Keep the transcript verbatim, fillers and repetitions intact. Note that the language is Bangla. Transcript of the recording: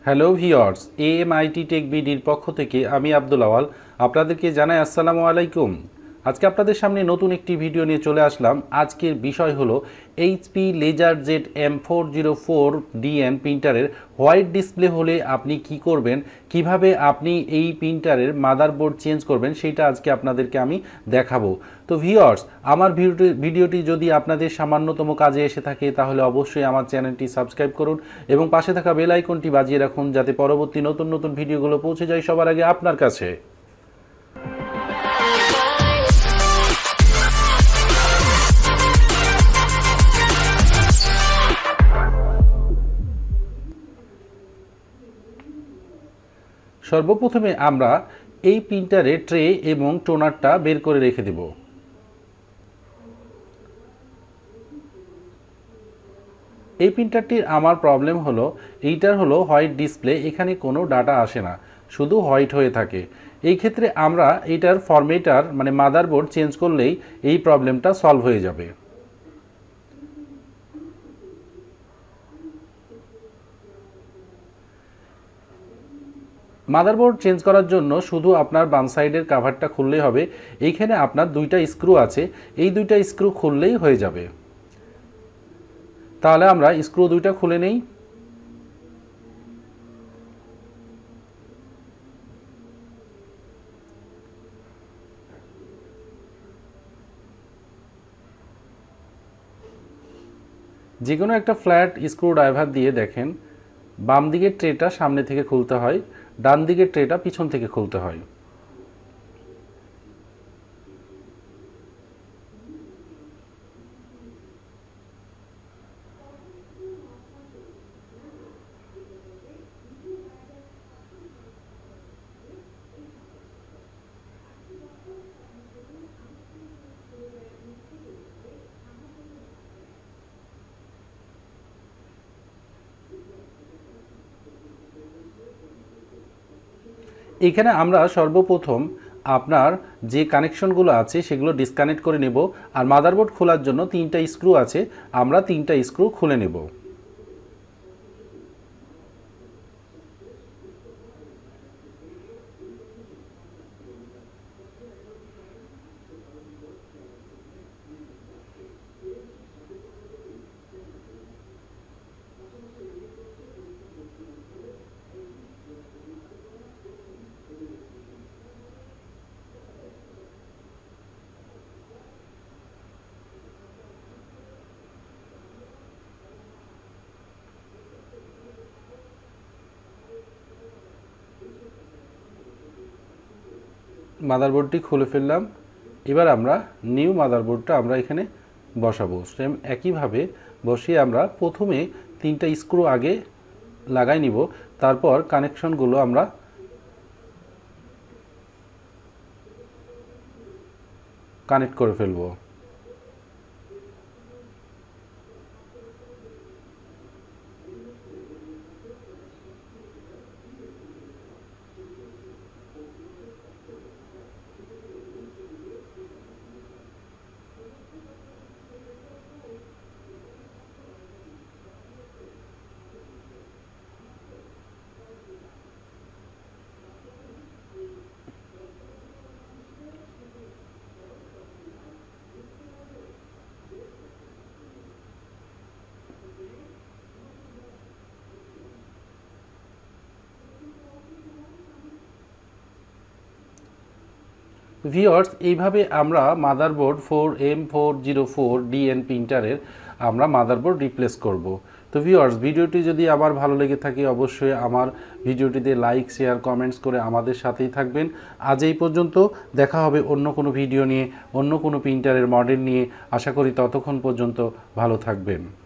হ্যালো ভিউয়ার্স, এএমআইটি টেক বিডির পক্ষ থেকে আমি আব্দুল আওয়াল আপনাদেরকে জানাই আসসালামু আলাইকুম। আজকে আপনাদের সামনে নতুন একটি ভিডিও নিয়ে চলে আসলাম। আজকের বিষয় হলো HP LaserJet M four zero four DN প্রিন্টারের হোয়াইট ডিসপ্লে হলে আপনি কি করবেন, কিভাবে আপনি এই প্রিন্টারের মাদারবোর্ড চেঞ্জ করবেন সেটা আজকে আপনাদেরকে আমি দেখাবো। তো ভিউয়ার্স, আমার ভিডিওটি ভিডিওটি যদি আপনাদের সামান্যতম কাজে এসে থাকে তাহলে অবশ্যই আমার চ্যানেলটি সাবস্ক্রাইব করুন এবং পাশে থাকা বেল আইকনটি বাজিয়ে রাখুন যাতে পরবর্তী নতুন নতুন ভিডিওগুলো পৌঁছে যায় সবার আগে আপনার কাছে। সর্বপ্রথমে আমরা এই প্রিন্টারে ট্রে এবং টোনারটা বের করে রেখে দেব। এই প্রিন্টারটির আমার প্রবলেম হলো এইটার হলো হোয়াইট ডিসপ্লে, এখানে কোনো ডাটা আসে না, শুধু হোয়াইট হয়ে থাকে। এই ক্ষেত্রে আমরা এইটার ফরম্যাটার মানে মাদারবোর্ড চেঞ্জ করলেই এই প্রবলেমটা সলভ হয়ে যাবে। মাদারবোর্ড চেঞ্জ করার জন্য শুধু আপনার বাম সাইডের কাভারটা খুললেই হবে। এইখানে আপনার দুইটা স্ক্রু আছে, এই দুইটা স্ক্রু খুললেই হয়ে যাবে। তাহলে আমরা স্ক্রু দুইটা খুলে নেই। যে কোনো একটা ফ্ল্যাট স্ক্রু ড্রাইভার দিয়ে দেখেন বাম দিকের ট্রেটা সামনে থেকে খুলতে হয়, ডান দিকের ট্রেটা পিছন থেকে খুলতে হয়। এখানে আমরা সর্বপ্রথম আপনার যে কানেকশনগুলো আছে সেগুলো ডিসকানেক্ট করে নেব, আর মাদারবোর্ড খোলার জন্য তিনটা স্ক্রু আছে, আমরা তিনটা স্ক্রু খুলে নেব। মাদারবোর্ডটি খুলে ফেললাম। এবার আমরা নিউ মাদারবোর্ডটা আমরা এখানে বসাবো। সেম একইভাবে বসিয়ে আমরা প্রথমে তিনটা স্ক্রু আগে লাগাই নিব, তারপর কানেকশনগুলো আমরা কানেক্ট করে ফেলবো। ভিউয়ার্স, এইভাবে আমরা motherboard four M four zero four DN প্রিন্টারের আমরা মাদারবোর্ড রিপ্লেস করব। তো ভিউয়ার্স, ভিডিওটি যদি আমার ভালো লেগে থাকে অবশ্যই আমার ভিডিওটিতে লাইক শেয়ার কমেন্টস করে আমাদের সাথেই থাকবেন। আজ এই পর্যন্ত, দেখা হবে অন্য কোনো ভিডিও নিয়ে, অন্য কোনো প্রিন্টারের মডেল নিয়ে। আশা করি ততক্ষণ পর্যন্ত ভালো থাকবেন।